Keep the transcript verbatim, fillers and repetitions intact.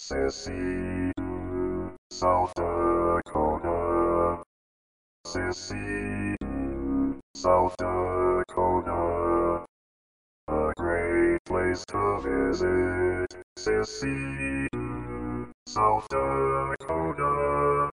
Sisseton, South Dakota. Sisseton, South Dakota. A great place to visit. Sisseton, South Dakota.